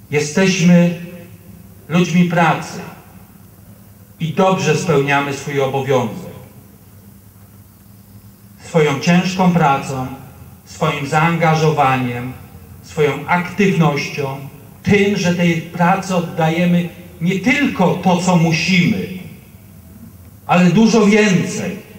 Jesteśmy ludźmi pracy i dobrze spełniamy swój obowiązek. Swoją ciężką pracą, swoim zaangażowaniem, swoją aktywnością, tym, że tej pracy oddajemy nie tylko to, co musimy, ale dużo więcej.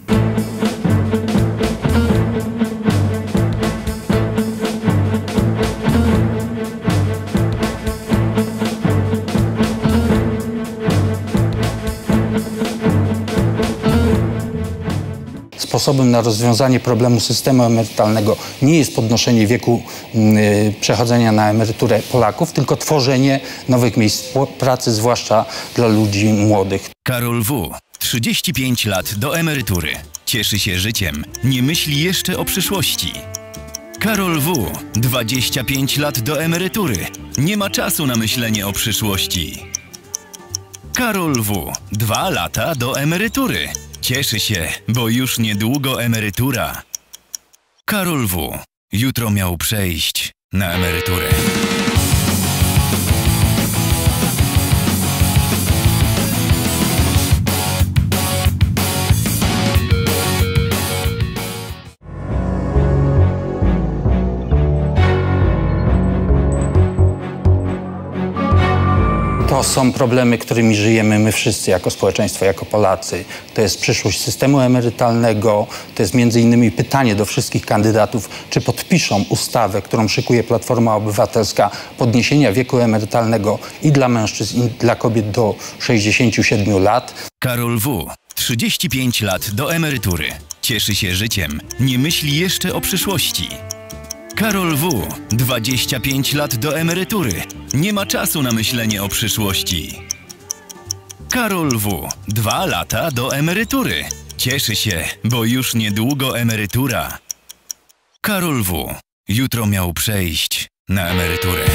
Sposobem na rozwiązanie problemu systemu emerytalnego nie jest podnoszenie wieku przechodzenia na emeryturę Polaków, tylko tworzenie nowych miejsc pracy, zwłaszcza dla ludzi młodych. Karol W. 35 lat do emerytury. Cieszy się życiem. Nie myśli jeszcze o przyszłości. Karol W. 25 lat do emerytury. Nie ma czasu na myślenie o przyszłości. Karol W. 2 lata do emerytury. Cieszy się, bo już niedługo emerytura. Karol W. jutro miał przejść na emeryturę. To są problemy, którymi żyjemy my wszyscy jako społeczeństwo, jako Polacy. To jest przyszłość systemu emerytalnego. To jest między innymi pytanie do wszystkich kandydatów, czy podpiszą ustawę, którą szykuje Platforma Obywatelska, podniesienia wieku emerytalnego i dla mężczyzn, i dla kobiet do 67 lat. Karol W. 35 lat do emerytury. Cieszy się życiem. Nie myśli jeszcze o przyszłości. Karol W. 25 lat do emerytury. Nie ma czasu na myślenie o przyszłości. Karol W. 2 lata do emerytury. Cieszy się, bo już niedługo emerytura. Karol W. jutro miał przejść na emeryturę.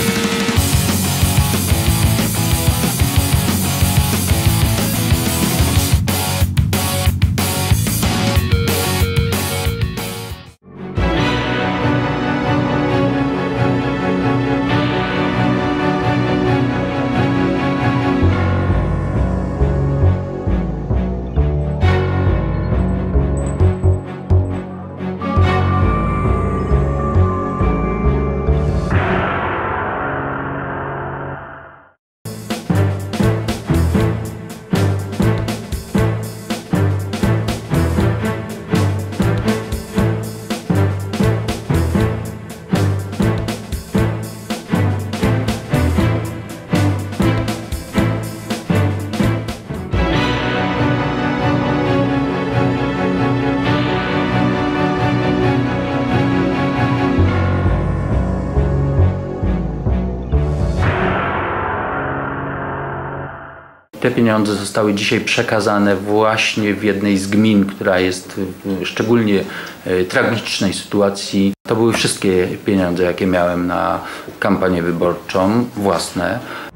Te pieniądze zostały dzisiaj przekazane właśnie w jednej z gmin, która jest w szczególnie tragicznej sytuacji. To były wszystkie pieniądze, jakie miałem na kampanię wyborczą, własne.